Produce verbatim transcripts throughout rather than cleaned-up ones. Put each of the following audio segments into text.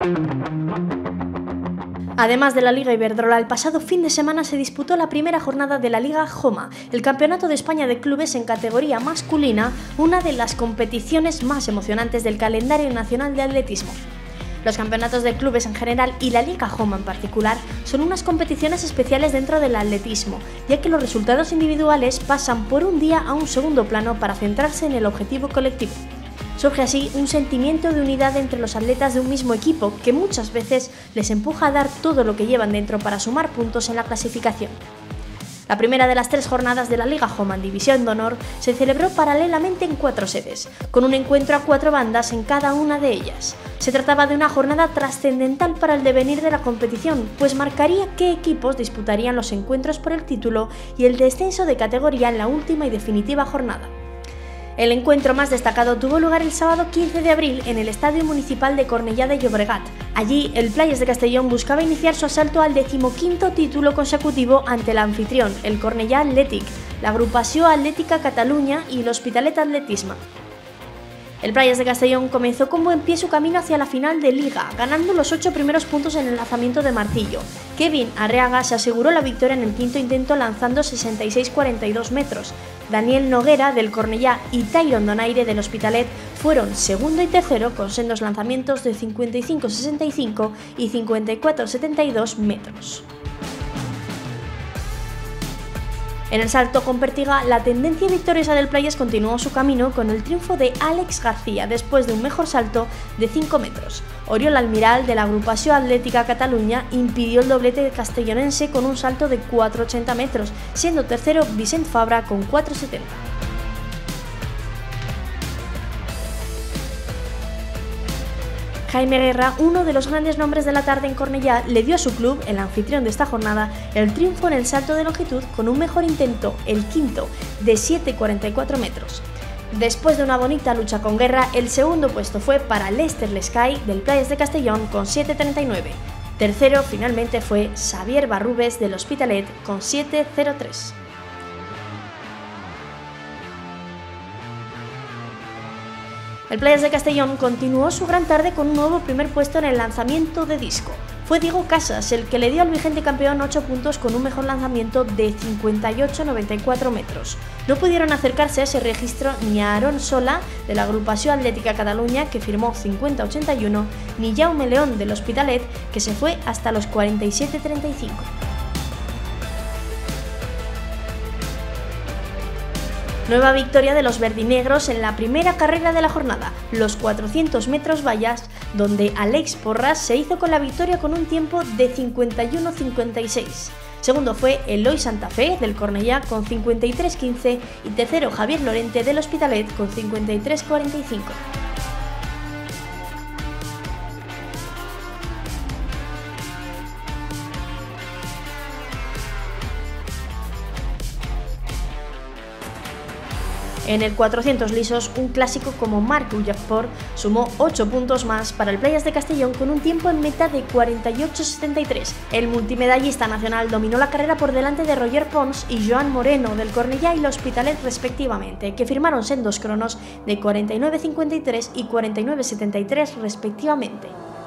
Además de la Liga Iberdrola, el pasado fin de semana se disputó la primera jornada de la Liga Joma, el Campeonato de España de Clubes en categoría masculina, una de las competiciones más emocionantes del calendario nacional de atletismo. Los campeonatos de clubes en general y la Liga Joma en particular son unas competiciones especiales dentro del atletismo, ya que los resultados individuales pasan por un día a un segundo plano para centrarse en el objetivo colectivo. Surge así un sentimiento de unidad entre los atletas de un mismo equipo que muchas veces les empuja a dar todo lo que llevan dentro para sumar puntos en la clasificación. La primera de las tres jornadas de la Liga Joma en División de Honor se celebró paralelamente en cuatro sedes, con un encuentro a cuatro bandas en cada una de ellas. Se trataba de una jornada trascendental para el devenir de la competición, pues marcaría qué equipos disputarían los encuentros por el título y el descenso de categoría en la última y definitiva jornada. El encuentro más destacado tuvo lugar el sábado quince de abril en el Estadio Municipal de Cornellá de Llobregat. Allí, el Playas de Castellón buscaba iniciar su asalto al decimoquinto título consecutivo ante el anfitrión, el Cornellá Athletic, la Agrupació Atlètica Catalunya y el Hospitalet Atletisme. El Playas de Castellón comenzó con buen pie su camino hacia la final de Liga, ganando los ocho primeros puntos en el lanzamiento de martillo. Kevin Arreaga se aseguró la victoria en el quinto intento lanzando sesenta y seis coma cuarenta y dos metros. Daniel Noguera del Cornellá y Tyron Donaire del Hospitalet fueron segundo y tercero con sendos lanzamientos de cincuenta y cinco coma sesenta y cinco y cincuenta y cuatro coma setenta y dos metros. En el salto con pértiga, la tendencia victoriosa del Playas continuó su camino con el triunfo de Àlex García después de un mejor salto de cinco metros. Oriol Almiral de la Agrupació Atlètica Catalunya impidió el doblete castellonense con un salto de cuatro coma ochenta metros, siendo tercero Vicent Fabra con cuatro coma setenta. Jaime Guerra, uno de los grandes nombres de la tarde en Cornellá, le dio a su club, el anfitrión de esta jornada, el triunfo en el salto de longitud con un mejor intento, el quinto, de siete coma cuarenta y cuatro metros. Después de una bonita lucha con Guerra, el segundo puesto fue para Lester Lescay del Playas de Castellón con siete coma treinta y nueve. Tercero finalmente fue Xavier Barrubes del Hospitalet con siete coma cero tres. El Playas de Castellón continuó su gran tarde con un nuevo primer puesto en el lanzamiento de disco. Fue Diego Casas el que le dio al vigente campeón ocho puntos con un mejor lanzamiento de cincuenta y ocho coma noventa y cuatro metros. No pudieron acercarse a ese registro ni a Aaron Sola de la Agrupació Atlètica Catalunya, que firmó cincuenta coma ochenta y uno, ni Jaume León del Hospitalet, que se fue hasta los cuarenta y siete coma treinta y cinco. Nueva victoria de los verdinegros en la primera carrera de la jornada, los cuatrocientos metros vallas, donde Alex Porras se hizo con la victoria con un tiempo de cincuenta y uno coma cincuenta y seis. Segundo fue Eloy Santa Fe del Cornellá con cincuenta y tres coma quince y tercero Javier Lorente del Hospitalet con cincuenta y tres coma cuarenta y cinco. En el cuatrocientos lisos, un clásico como Marc Ullagport sumó ocho puntos más para el Playas de Castellón con un tiempo en meta de cuarenta y ocho coma setenta y tres. El multimedallista nacional dominó la carrera por delante de Roger Pons y Joan Moreno del Cornellá y el Hospitalet respectivamente, que firmaron sendos cronos de cuarenta y nueve coma cincuenta y tres y cuarenta y nueve coma setenta y tres respectivamente.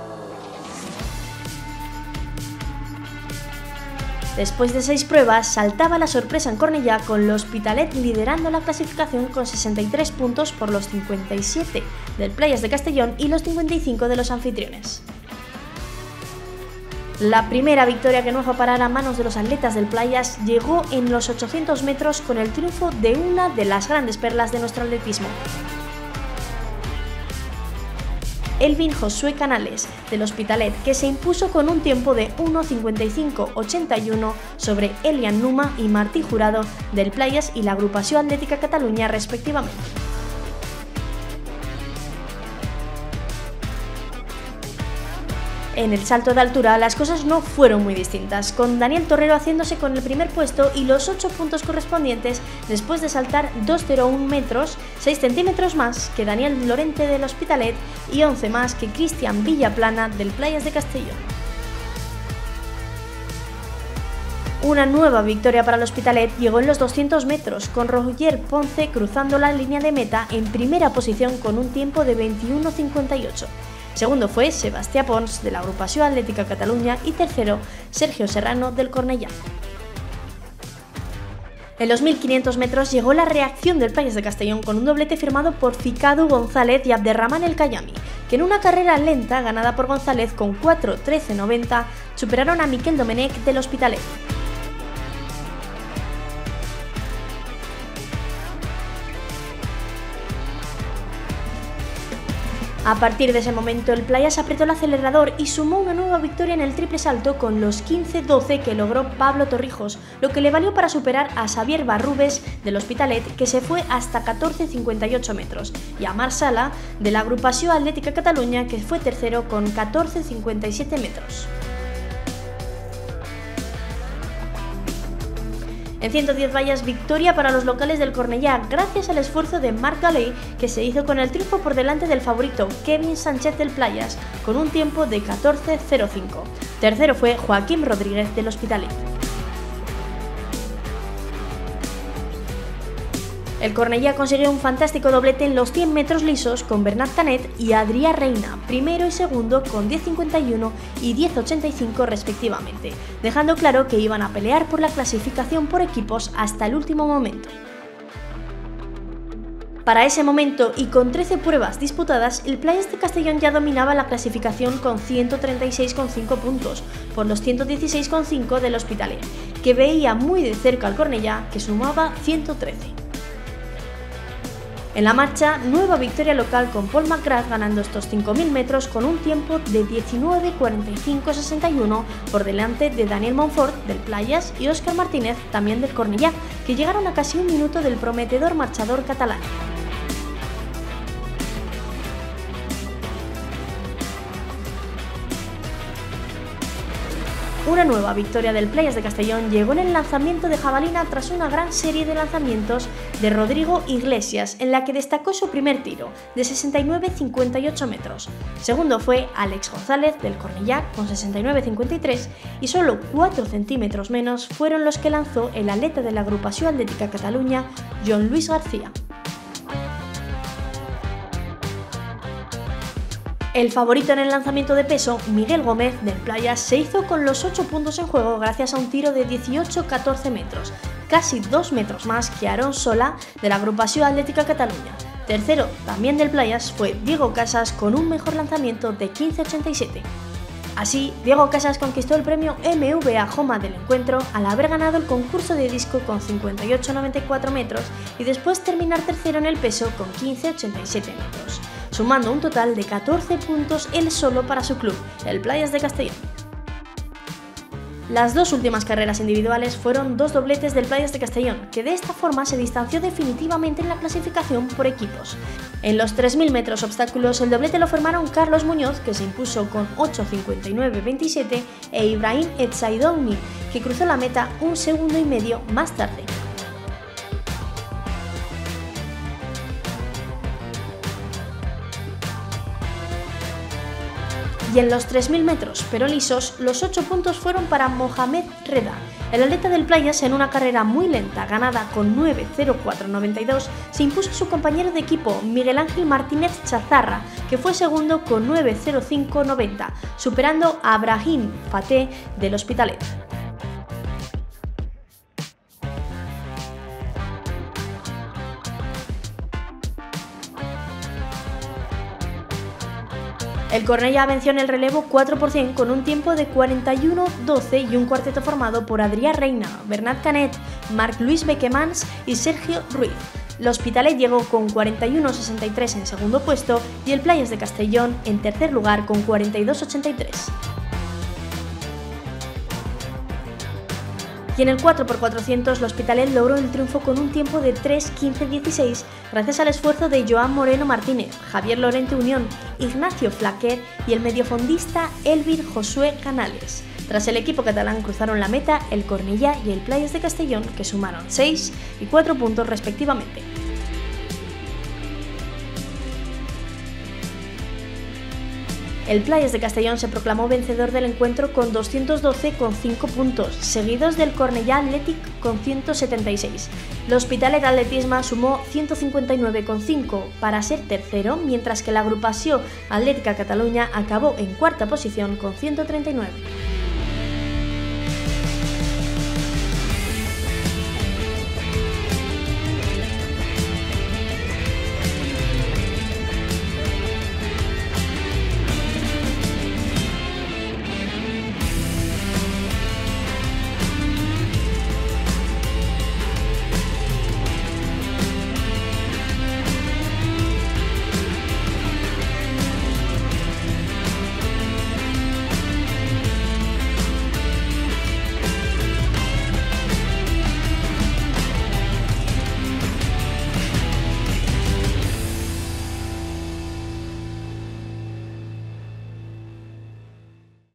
Después de seis pruebas, saltaba la sorpresa en Cornellá con el Hospitalet liderando la clasificación con sesenta y tres puntos por los cincuenta y siete del Playas de Castellón y los cincuenta y cinco de los anfitriones. La primera victoria que no fue a parar a manos de los atletas del Playas llegó en los ochocientos metros con el triunfo de una de las grandes perlas de nuestro atletismo. Elvin Josué Canales del Hospitalet, que se impuso con un tiempo de uno cincuenta y cinco ochenta y uno sobre Elian Numa y Martí Jurado del Playas y la Agrupació Atlètica Catalunya respectivamente. En el salto de altura las cosas no fueron muy distintas, con Daniel Torrero haciéndose con el primer puesto y los ocho puntos correspondientes después de saltar dos coma cero uno metros, seis centímetros más que Daniel Lorente del Hospitalet y once más que Cristian Villaplana del Playas de Castellón. Una nueva victoria para el Hospitalet llegó en los doscientos metros, con Roger Ponce cruzando la línea de meta en primera posición con un tiempo de veintiuno cincuenta y ocho. Segundo fue Sebastià Pons, de la Agrupació Atlètica Catalunya, y tercero, Sergio Serrano, del Cornellà. En los mil quinientos metros llegó la reacción del Playas de Castellón con un doblete firmado por Ficadu González y Abderrahman El Kayami, que en una carrera lenta ganada por González con cuatro trece noventa superaron a Miquel Domenech del Hospitalet. A partir de ese momento el Playas apretó el acelerador y sumó una nueva victoria en el triple salto con los quince doce que logró Pablo Torrijos, lo que le valió para superar a Xavier Barrubes del Hospitalet, que se fue hasta catorce cincuenta y ocho metros, y a Marc Sala de la Agrupació Atlètica Catalunya, que fue tercero con catorce cincuenta y siete metros. En ciento diez vallas, victoria para los locales del Cornellà, gracias al esfuerzo de Marc Galey, que se hizo con el triunfo por delante del favorito Kevin Sánchez del Playas, con un tiempo de catorce cero cinco. Tercero fue Joaquim Rodríguez del Hospitalet. El Cornellà consiguió un fantástico doblete en los cien metros lisos con Bernat Canet y Adrià Reina, primero y segundo con diez cincuenta y uno y diez ochenta y cinco respectivamente, dejando claro que iban a pelear por la clasificación por equipos hasta el último momento. Para ese momento y con trece pruebas disputadas, el Playas de Castellón ya dominaba la clasificación con ciento treinta y seis coma cinco puntos, por los ciento dieciséis coma cinco del Hospitalet, que veía muy de cerca al Cornellà, que sumaba ciento trece. En la marcha, nueva victoria local con Paul McGrath ganando estos cinco mil metros con un tiempo de diecinueve cuarenta y cinco sesenta y uno por delante de Daniel Monfort del Playas y Óscar Martínez también del Cornellà, que llegaron a casi un minuto del prometedor marchador catalán. Una nueva victoria del Playas de Castellón llegó en el lanzamiento de jabalina tras una gran serie de lanzamientos de Rodrigo Iglesias, en la que destacó su primer tiro, de sesenta y nueve cincuenta y ocho metros. Segundo fue Alex González del Cornellà con sesenta y nueve cincuenta y tres y solo cuatro centímetros menos fueron los que lanzó el atleta de la Agrupació Atlètica Catalunya, John Luis García. El favorito en el lanzamiento de peso, Miguel Gómez del Playas, se hizo con los ocho puntos en juego gracias a un tiro de dieciocho catorce metros, casi dos metros más que Aarón Sola de la Agrupació Atlètica Catalunya. Tercero, también del Playas, fue Diego Casas con un mejor lanzamiento de quince ochenta y siete. Así, Diego Casas conquistó el premio M V A Joma del encuentro al haber ganado el concurso de disco con cincuenta y ocho noventa y cuatro metros y después terminar tercero en el peso con quince ochenta y siete metros, sumando un total de catorce puntos él solo para su club, el Playas de Castellón. Las dos últimas carreras individuales fueron dos dobletes del Playas de Castellón, que de esta forma se distanció definitivamente en la clasificación por equipos. En los tres mil metros obstáculos, el doblete lo formaron Carlos Muñoz, que se impuso con ocho cincuenta y nueve veintisiete, e Ibrahim Etsaidouni, que cruzó la meta un segundo y medio más tarde. Y en los tres mil metros, pero lisos, los ocho puntos fueron para Mohamed Reda, el atleta del Playas. En una carrera muy lenta, ganada con nueve cero cuatro noventa y dos, se impuso su compañero de equipo, Miguel Ángel Martínez Chazarra, que fue segundo con nueve cero cinco noventa, superando a Brahim Fateh del Hospitalet. El Cornellà venció en el relevo cuatro por cien con un tiempo de cuarenta y uno doce y un cuarteto formado por Adrià Reina, Bernat Canet, Marc-Louis Bequemans y Sergio Ruiz. El Hospitalet llegó con cuarenta y uno sesenta y tres en segundo puesto y el Playas de Castellón en tercer lugar con cuarenta y dos ochenta y tres. Y en el cuatro por cuatrocientos, el Hospitalet logró el triunfo con un tiempo de tres quince dieciséis gracias al esfuerzo de Joan Moreno Martínez, Javier Lorente Unión, Ignacio Flaquer y el mediofondista Elvir Josué Canales. Tras el equipo catalán cruzaron la meta el Cornellà y el Playas de Castellón, que sumaron seis y cuatro puntos respectivamente. El Playas de Castellón se proclamó vencedor del encuentro con doscientos doce coma cinco puntos, seguidos del Cornellà Athletic con ciento setenta y seis. L'Hospitalet Atletisme sumó ciento cincuenta y nueve coma cinco para ser tercero, mientras que la agrupació Atlètica Catalunya acabó en cuarta posición con ciento treinta y nueve.